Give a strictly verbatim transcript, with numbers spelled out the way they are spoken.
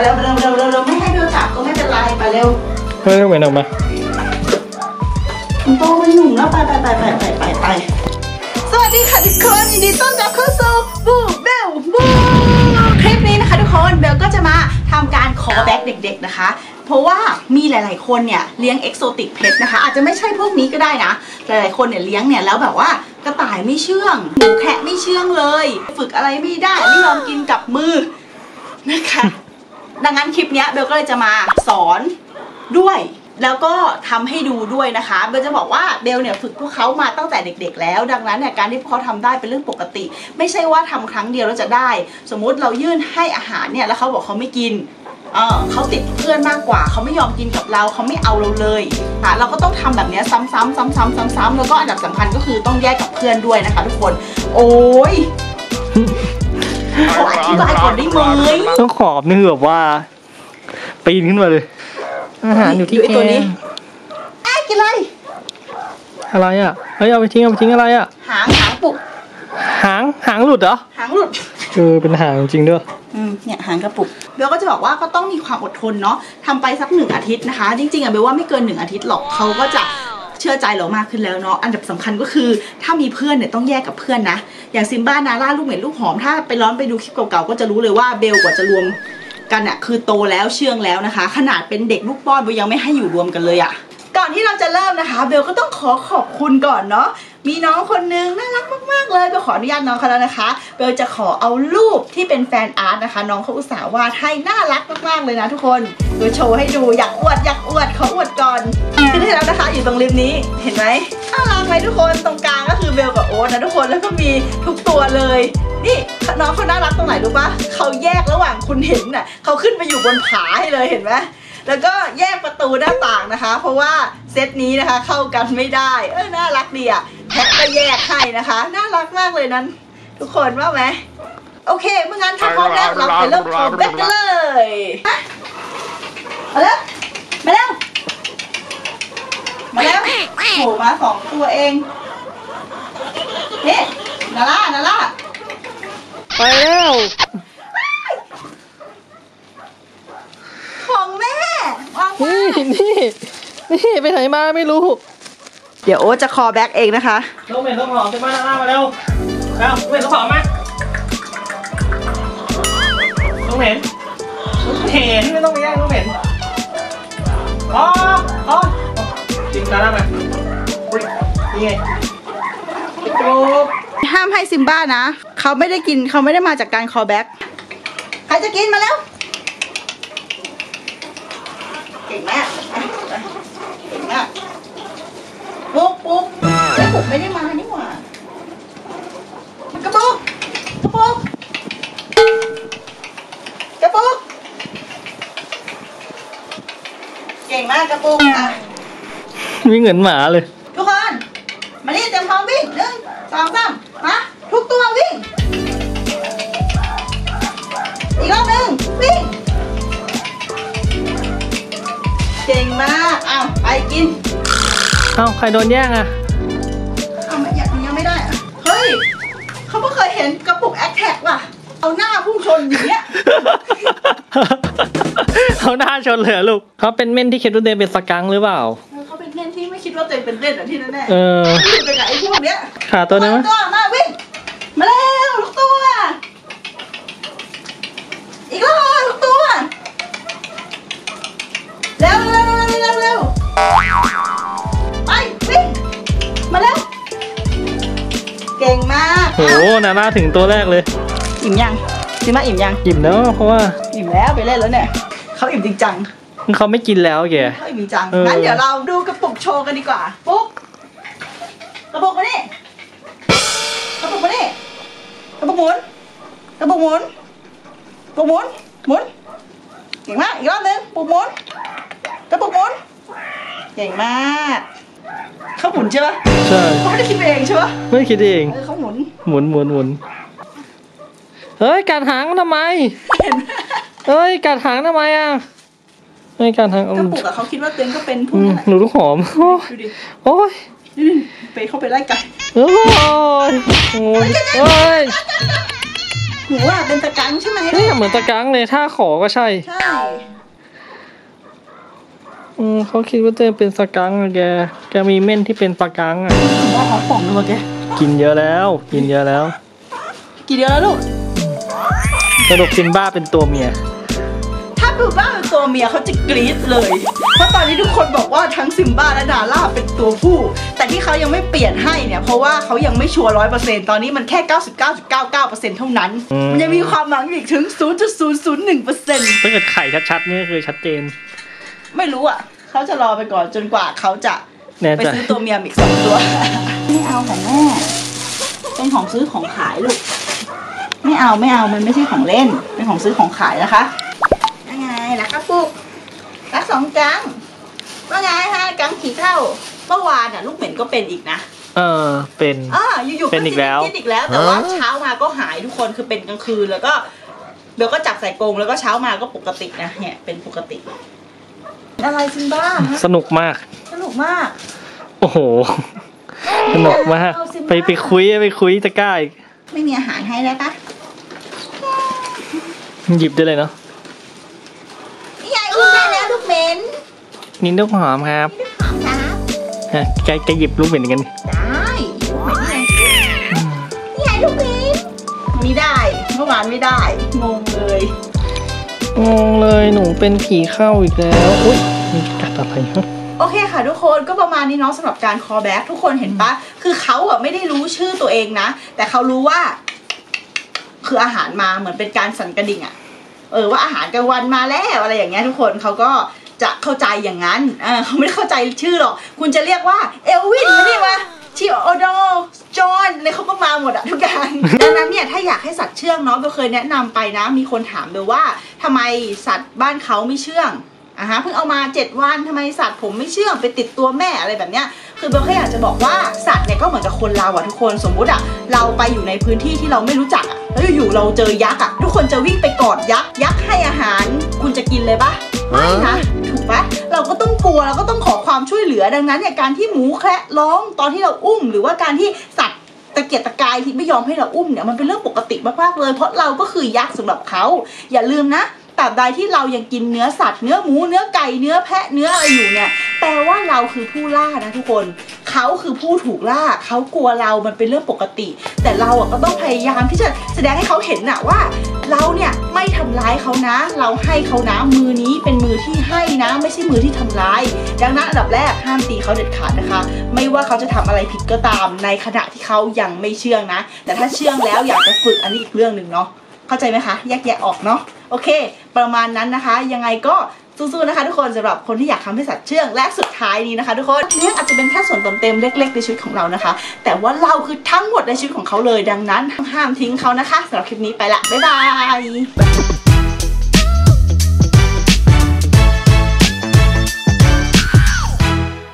เร็วเร็วเร็วเร็วเร็วไม่ให้เบลจับก็ไม่เป็นไรไปเร็วเฮ้ยเหมือนออกมาคุณโตไปหนุ่มแล้วไปไปไปไปไปไปไปสวัสดีค่ะทุกคนยินดีต้อนรับเข้าสู่บูเบลบูคลิปนี้นะคะทุกคนเบลก็จะมาทำการขอแบ็กเด็กๆนะคะเพราะว่ามีหลายๆคนเนี่ยเลี้ยงเอกโซติกเพชรนะคะอาจจะไม่ใช่พวกนี้ก็ได้นะหลายๆคนเนี่ยเลี้ยงเนี่ยแล้วแบบว่ากระต่ายไม่เชื่องหมูแคะไม่เชื่องเลยฝึกอะไรไม่ได้ไม่ยอมกินกับมือนะคะดังนั้นคลิปนี้เบลก็เลยจะมาสอนด้วยแล้วก็ทำให้ดูด้วยนะคะเบลจะบอกว่าเบลเนี่ยฝึกพวกเขามาตั้งแต่เด็กๆแล้วดังนั้นเนี่ยการที่พวกเขาทำได้เป็นเรื่องปกติไม่ใช่ว่าทำครั้งเดียวแล้วจะได้สมมุติเรายื่นให้อาหารเนี่ยแล้วเขาบอกเขาไม่กินเออเขาติดเพื่อนมากกว่าเขาไม่ยอมกินกับเราเขาไม่เอาเราเลยค่ะเราก็ต้องทำแบบนี้ซ้ำๆซ้ำๆซ้ำๆแล้วก็อันดับสำคัญก็คือต้องแยกกับเพื่อนด้วยนะคะทุกคนโอ้ยขออธิบายก่อนได้ไหมต้องขอบนี่แบบว่าปีนขึ้นมาเลยอาหารอยู่ที่แกตัวนี้ไอ้กินอะไรอะไรอ่ะเฮ้ยเอาไปทิ้งเอาไปทิ้งอะไรอ่ะหางหางปุกหางหางหลุดเหรอหางหลุดเออเป็นหางจริงด้วยอืมเนี่ยหางกระปุกเบลก็จะบอกว่าก็ต้องมีความอดทนเนาะทำไปสักหนึ่งอาทิตย์นะคะจริงๆอะเบลว่าไม่เกินหนึ่งอาทิตย์หรอกเขาก็จะเชื่อใจเรามากขึ้นแล้วเนาะอันดับสำคัญก็คือถ้ามีเพื่อนเนี่ยต้องแยกกับเพื่อนนะอย่างซิมบ้านาร่าลูกเหม็นลูกหอมถ้าไปร้อนไปดูคลิปเก่าๆก็จะรู้เลยว่าเบลกว่าจะรวมกันอะคือโตแล้วเชื่องแล้วนะคะขนาดเป็นเด็กลูกป้อนเบลยังไม่ให้อยู่รวมกันเลยอะก่อนที่เราจะเริ่มนะคะเบลก็ต้องขอขอบคุณก่อนเนาะมีน้องคนนึงน่ารักมากๆเลยเบลขออนุญาตน้องเขาแล้วนะคะเบลจะขอเอารูปที่เป็นแฟนอาร์ตนะคะน้องเขาอุตส่าห์วาดให้น่ารักมากๆเลยนะทุกคนเบลโชว์ให้ดูอยากอวดอยากอวดขออวดก่อนขึ้นให้แล้วนะคะอยู่ตรงริมนี้เห็นไหมน่ารักไหมทุกคนตรงกลางก็คือเบลกับโอ๊ตนะทุกคนแล้วก็มีทุกตัวเลยนี่น้องเขาน่ารักตรงไหนรู้ปะเขาแยกระหว่างคุณเห็นน่ะเขาขึ้นไปอยู่บนผาให้เลยเห็นไหมแล้วก็แยกประตูหน้าต่างนะคะเพราะว่าเซตนี้นะคะเข้ากันไม่ได้เออน่ารักดีอ่ะแพะก็แยกให้นะคะน่ารักมากเลยนั้นทุกคนว่าไหมโอเคเมื่องั้นถ้าพร้อมแล้วเราไปเริ่มทำแบ็คกันเลยมาแล้วมาแล้วมาแล้วโผล่มาสองตัวเองนี่นาร่านาร่าไปแล้วของแม่นี่นี่นี่ไปไหนมาไม่รู้เดี๋ยวโอ๊ตจะคอแบ็กเองนะคะน้องเหม็นต้องหอมจะมาหน้ามาเร็วเร็วเหม็นต้องหอมมาน้องเหม็นเห็นไม่ต้องไปแย่งน้องเหม็นอ๋ออ๋อจริงตาหน้ามานี่ไงห้ามให้ซิมบ้านะเขาไม่ได้กินเขาไม่ได้มาจากการคอแบ็กใครจะกินมาแล้วเก่งมากเก่งมากปุ๊บปุ๊บไอ้ปุ๊บไม่ได้มานี่หว่ากระปุกกระปุกกระปุกเก่งมากกระปุกอ่ะวิ่งเหมือนหมาเลยทุกคนมานี่เตรียมพร้อมวิ่งหนึ่งสองสามมาทุกตัววิ่งอีกรอบหนึ่งวิ่งเก่งมากอ้าวไปกินอ้าวใครโดนแย่งอ่ะอ้าวยังยังไม่ได้อ่ะเฮ้ยเขาเพิ่งเคยเห็นกระปุกแอคแท็กว่ะเอาหน้าพุ่งชนอย่างเงี้ยเอาหน้าชนเลยลูกเขาเป็นเม่นที่คิดว่าเดนเป็นสกังหรือเปล่าเขาเป็นเม่นที่ไม่คิดว่าตัวเองเป็นเม่นอ่ะที่แน่ๆเออไปกับไอ้พวกเนี้ยขาตัวนี้มั้ยตัวมาวิ่งมาแล้วลูกตัวอีกแล้วลูกตัวเร็วเร็วเร็วเร็วไปวิ่งมาแล้วเก่งมากโอ้โหนาน่าถึงตัวแรกเลยอิ่มยังซิมาอิ่มยังอิ่มแล้วเพราะว่าอิ่มแล้วไปเล่นแล้วเนี่ยเขาอิ่มจริงจังเขาไม่กินแล้วแกเขาอิ่มจริงจังงั้นเดี๋ยวเราดูกระปุกโชว์กันดีกว่าปุ๊บกระปุกมานี่กระปุกมานี่กระปุกหมุนกระปุกหมุนกระปุกหมุนหมุนเก่งมากอีกรอบนึงปุกหมุนกระปุกหมุนเก่งมากเขาหมุนใช่ไหมใช่เขาไม่ได้คิดเองใช่ไหมไม่ได้คิดเองเขาหมุนหมุนหมุนหมุนเฮ้ยกัดหางทำไมเฮ้ยกัดหางทำไมอ่ะไม่กัดหางกระปุกอะเขาคิดว่าตัวเองก็เป็นผู้หนูลูกหอมดูดิโอ้ยไปเข้าไปไล่กัดโอ้ยโอ้ยโอ้ยหนูว่าเป็นตะกังใช่ไหมนี่เหมือนตะกังเลยถ้าขอก็ใช่ใช่อืมเขาคิดว่าตัวเองเป็นสกังแกแกมีเม่นที่เป็นปลากังอ่ะว่าเขาป่องเลยแกกินเยอะแล้วกินเยอะแล้วกินเยอะแล้วลูกสรุปซิมบ้าเป็นตัวเมียถ้าซิมบ้าเป็นตัวเมียเขาจะกรี๊ดเลยเพราะตอนนี้ทุกคนบอกว่าทั้งซิมบ้าและนาล่าเป็นตัวผู้แต่ที่เขายังไม่เปลี่ยนให้เนี่ยเพราะว่าเขายังไม่ชัวร์ร้อยเปอร์เซ็นต์ตอนนี้มันแค่เก้าสิบเก้าจุดเก้าเก้าเปอร์เซ็นต์เท่านั้นมันยังมีความหวังอีกถึง ศูนย์จุดศูนย์ศูนย์หนึ่งเปอร์เซ็นต์ถ้าเกิดไข่ชัดๆนี่คือชัดเจนไม่รู้อ่ะเขาจะรอไปก่อนจนกว่าเขาจะไปซื้อตัวเมียอีกสองตัวไม่เอาของแม่เป็นของซื้อของขายลูกไม่เอาไม่เอามันไม่ใช่ของเล่นเป็นของซื้อของขายนะคะยังไงล่ะครับปุ๊กรักสองกังว่าไงฮะกังขี่เข้าเมื่อวานอ่ะลูกเหม็นก็เป็นอีกนะเออเป็นอ่าอยู่ๆเป็นอีกแล้วอีกแล้วแต่ว่าเช้ามาก็หายทุกคนคือเป็นกลางคืนแล้วก็เดี๋ยวก็จับใส่กรงแล้วก็เช้ามาก็ปกตินะเนี่ยเป็นปกติอะไรซิมบ้าสนุกมากสนุกมากโอ้โหสนุกมากไปไปคุยไปคุยตะก้าอีกไม่มีอาหารให้ได้ปะหยิบได้เลยเนาะใหญ่อุ้มได้แล้วลูกเหม็นนี่ลูกหอมครับฮะแกแกหยิบลูกเหม็นกันได้ใหญ่ลูกเหม็นไม่ได้เมื่อวานไม่ได้งงเลยงงเลยหนูเป็นผีเข้าอีกแล้วอุ้ยมีกัดอะไรฮะโอเคค่ะทุกคนก็ประมาณนี้เนาะสำหรับการ call back ทุกคนเห็นปะคือเขาอะไม่ได้รู้ชื่อตัวเองนะแต่เขารู้ว่าคืออาหารมาเหมือนเป็นการสั่นกระดิ่งอะเออว่าอาหารกลางวันมาแล้วอะไรอย่างเงี้ยทุกคนเขาก็จะเข้าใจอย่างนั้นเออเขาไม่ได้เข้าใจชื่อหรอกคุณจะเรียกว่าเอลวินนี่วะชิโอโดจอนอะไรเขาก็มาหมดอะทุกอย่างดังนั้นเนี่ยถ้าอยากให้สัตว์เชื่องเนาะเบลเคยแนะนำไปนะมีคนถามเบลว่าทำไมสัตว์บ้านเขาไม่เชื่องอ่ะฮะเพิ่งเอามาเจ็ดวันทำไมสัตว์ผมไม่เชื่องไปติดตัวแม่อะไรแบบเนี้ยคือเบลแค่อยากจะบอกว่าสัตว์เนี่ยก็เหมือนกับคนเราอะทุกคนสมมุติอะเราไปอยู่ในพื้นที่ที่เราไม่รู้จักอะแล้วอยู่ๆเราเจอยักษ์อะทุกคนจะวิ่งไปกอดยักษ์ยักษ์ให้อาหารคุณจะกินเลยปะไม่นะถูกปะเราก็ต้องกลัวเราก็ต้องขอความช่วยเหลือดังนั้นเนี่ยการที่หมูแคระร้องตอนที่เราอุ้มหรือว่าการที่สัตว์ตะเกียกตะกายที่ไม่ยอมให้เราอุ้มเนี่ยมันเป็นเรื่องปกติมากๆเลยเพราะเราก็คือยักษ์สำหรับเขาอย่าลืมนะตราบใดที่เรายังกินเนื้อสัตว์เนื้อหมูเนื้อไก่เนื้อแพะเนื้ออะไรอยู่เนี่ยแปลว่าเราคือผู้ล่านะทุกคนเขาคือผู้ถูกล่าเขากลัวเรามันเป็นเรื่องปกติแต่เราอ่ะก็ต้องพยายามที่จะแสดงให้เขาเห็นน่ะว่าเราเนี่ยไม่ทำร้ายเขานะเราให้เขานะมือนี้เป็นมือที่ให้นะไม่ใช่มือที่ทำร้ายดังนั้นอันดับแรกห้ามตีเขาเด็ดขาดนะคะไม่ว่าเขาจะทำอะไรผิดก็ตามในขณะที่เขายังไม่เชื่องนะแต่ถ้าเชื่องแล้วอยากจะฝึกอันนี้อีกเรื่องหนึ่งเนาะเข้าใจไหมคะแยกแยะออกเนาะโอเคประมาณนั้นนะคะยังไงก็สู้ๆนะคะทุกคนสำหรับคนที่อยากทำให้สัตว์เชื่องและสุดท้ายนี้นะคะทุกคนนี่อาจจะเป็นแค่ส่วนเติมเต็มเล็กๆในชีวิตของเรานะคะแต่ว่าเราคือทั้งหมดในชีวิตของเขาเลยดังนั้นห้ามทิ้งเขานะคะสำหรับคลิปนี้ไปละบ๊ายบาย